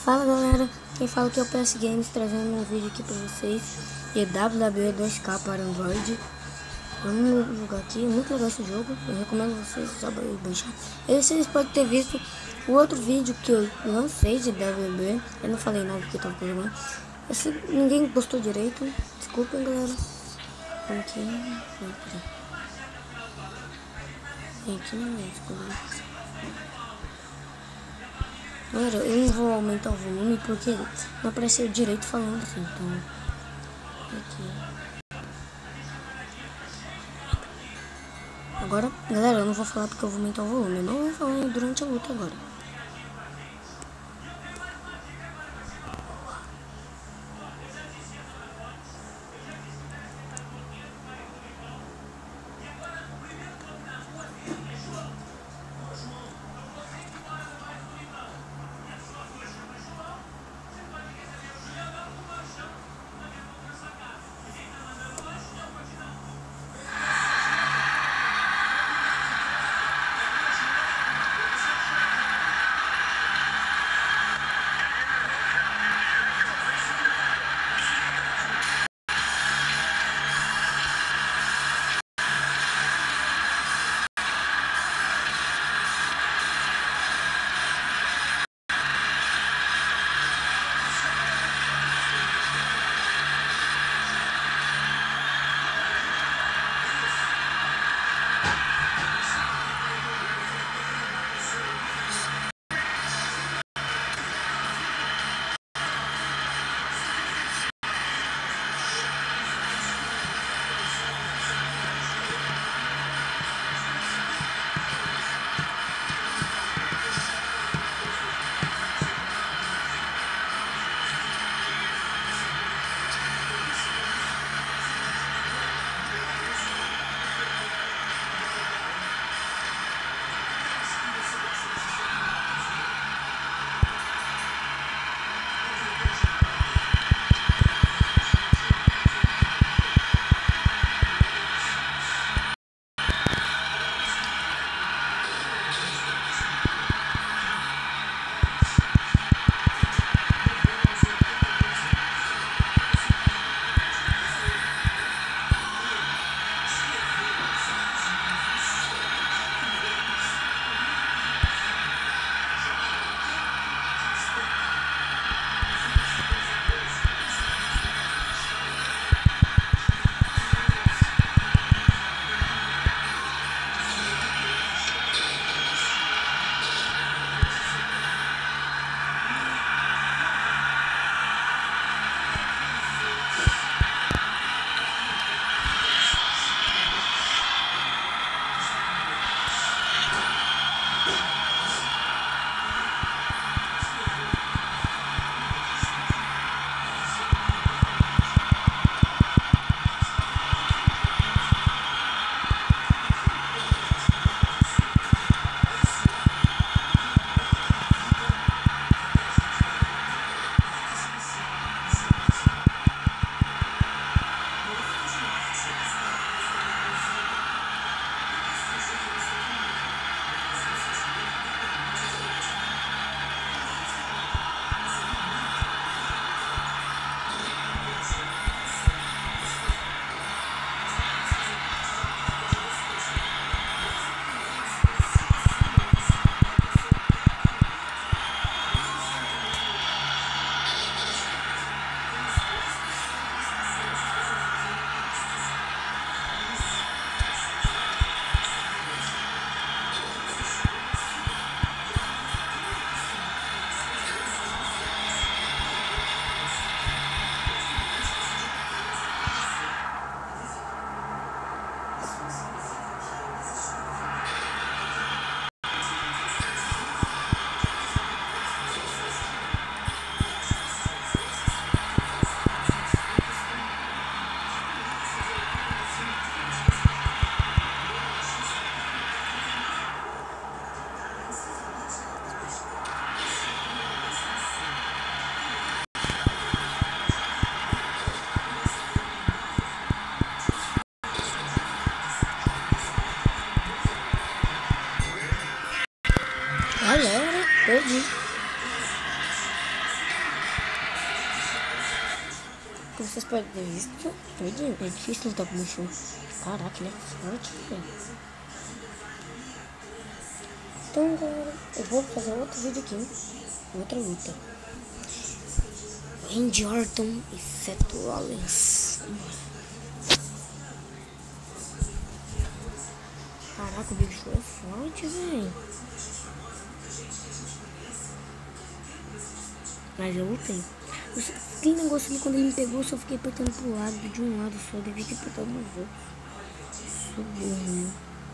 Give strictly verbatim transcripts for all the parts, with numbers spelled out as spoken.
Fala galera, quem fala aqui é o P S Games, trazendo um vídeo aqui pra vocês de W W E dois K para Android. Vamos jogar aqui, é muito legal esse jogo, eu recomendo vocês só baixar. E vocês podem ter visto o outro vídeo que eu lancei de W W E, eu não falei nada porque eu tava jogando. Esse, ninguém gostou direito, desculpem galera. Vem aqui, vem aqui. Vem aqui não é, escolhi. Galera, eu não vou aumentar o volume porque não apareceu direito falando assim, então aqui. Agora, galera, eu não vou falar porque eu vou aumentar o volume, eu não vou falar durante a luta agora. Galera, perdi. podem ter visto, é difícil lutar com o Mushu. Caraca, ele é forte, velho. Então, galera, eu vou fazer outro vídeo aqui. Outra luta. Randy Orton e Seth Rollins. Caraca, o bicho é forte, velho. Mas eu lutei. Aquele negócio ali, quando ele me pegou, eu só fiquei apertando pro lado, de um lado só, devia ter apertado nos outros. Sou burro, né?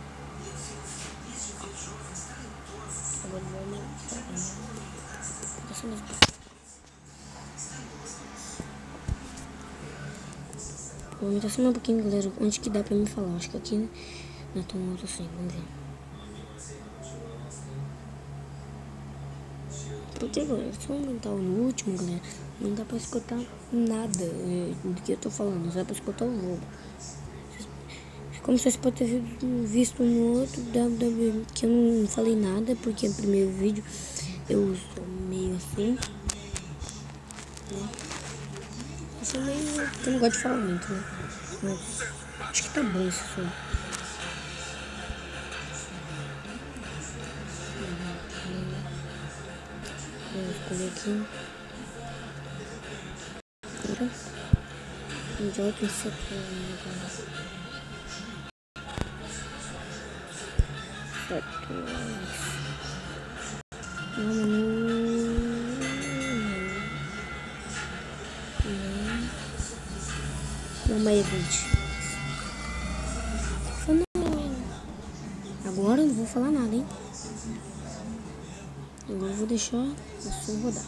Agora eu vou aumentar. Vou aumentar só um pouquinho, galera. Onde que dá pra me falar? Acho que aqui não é tão alto assim, vamos ver. Porque agora, se eu aumentar no último, galera, não dá pra escutar nada é, do que eu tô falando, só dá pra escutar o jogo. Como vocês podem ter visto no outro W W E, que eu não falei nada, porque no primeiro vídeo eu sou meio assim, né? Eu sou meio... eu não gosto de falar muito, né? Mas acho que tá bom esse som. Vou escolher aqui. Agora. Um de outro setor. Certo. Não, não. Não, mais vinte. Agora eu não vou falar nada, hein? Agora eu vou deixar o som rodar.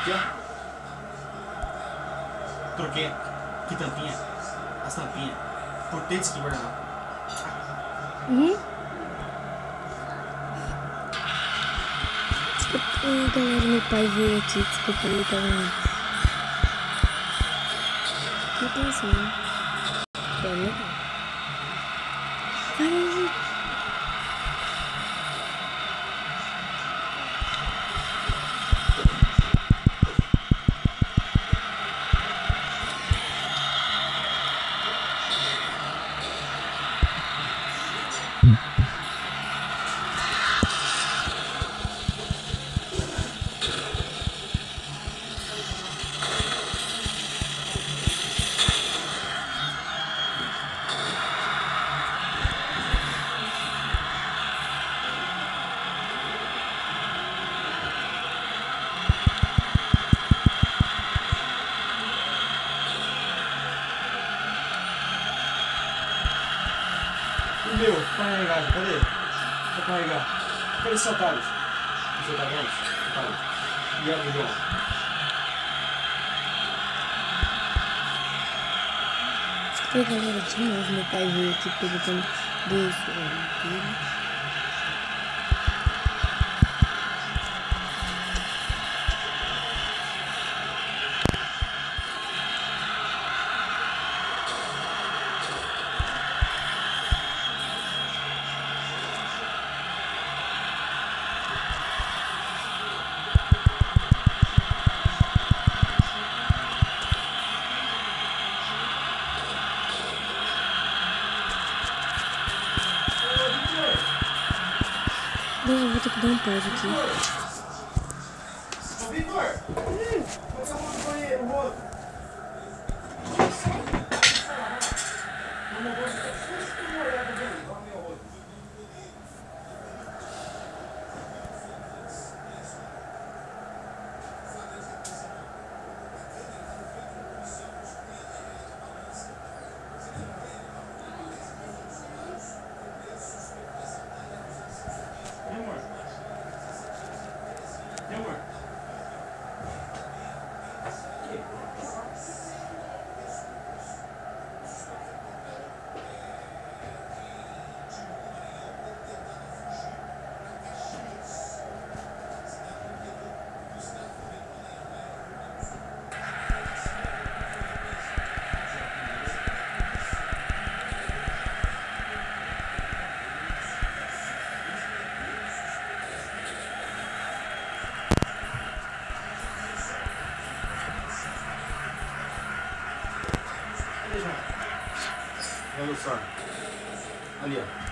Aqui, ó. Troquei aqui tampinha. As tampinhas. Por ter esse guardanapo. Uhum. Desculpa aí, galera. Meu pai veio aqui. Desculpa aí, galera. Não tem assim, né? É legal. Vai, vai. Meu, pra carregar, cadê? Pra carregar. Cadê seu Thales? Seu Thales? Thales. E a do João? Desculpa aí, galera. De novo, meu pai veio aqui perguntando do celular dele. Eu vou ter que dar um pause aqui. Ô, Vitor! Hum, vou dar um banheiro, vou. Olha só. Ali, ó.